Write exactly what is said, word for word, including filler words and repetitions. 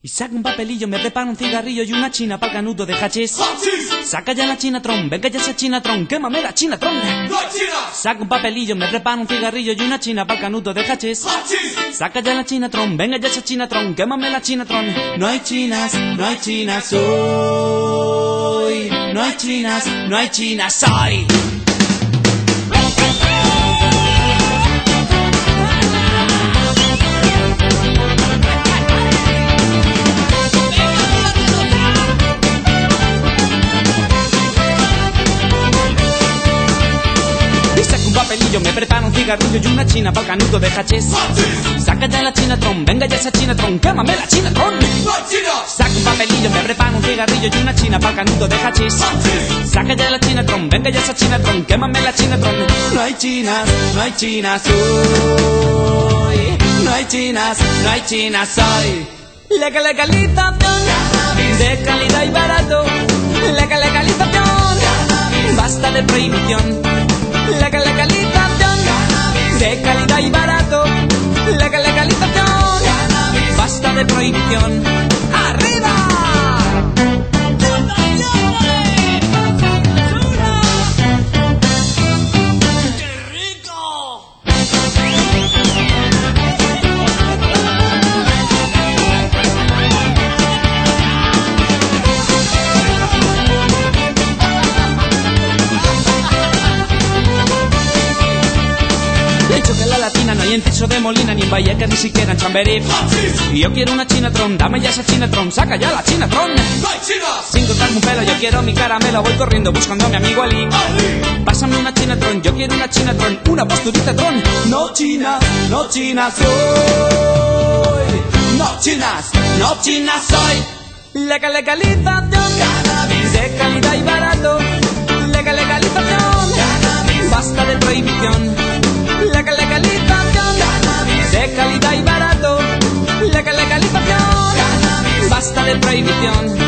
Y saca un papelillo, me prepara un cigarrillo y una china pa'l canuto de hachís. Saca ya la chinatron, venga ya esa chinatron, quémame la chinatron. ¡No hay chinas! Saca un papelillo, me prepara un cigarrillo y una china pa'l canuto de hachís. Saca ya la chinatron, venga ya esa chinatron, quémame la chinatron. No hay chinas, no hay chinas hoy. No hay chinas, no hay chinas hoy. Papelillo, me prepara un cigarrillo y una china pa'l canuto de hachís. Saca ya la chinatron, venga ya esa chinatron, quémame la chinatron. Saca un papelillo, me prepara un cigarrillo y una china pa'l canuto de hachís. Saca ya la chinatron, venga ya esa chinatron, quémame la chinatron. No hay chinas, no hay chinas hoy. No hay chinas, no hay chinas hoy. Legal, legalización de calidad y barato. Legal, legalización, basta de prohibición. Legal, legalización de calidad y barato. Legal, legalización, basta de prohibición. ¡Arriba! ¡Qué rico! No hay enciso de Molina, ni en Vallecas, ni siquiera en Chamberí. Y yo quiero una chinatron, dame ya esa chinatron, saca ya la chinatron. Sin cortarme un pelo, yo quiero mi caramelo, voy corriendo buscando a mi amigo Ali. Pásame una chinatron, yo quiero una chinatron, una posturita tron. No chinas, no chinas soy. No chinas, no chinas soy. Legal, legalización, cannabis de calidad y barato. Legal, legalización, cannabis, basta de prohibición. Legal, legalización, cannabis de calidad y barato. Legal, legalización, cannabis, basta de prohibición.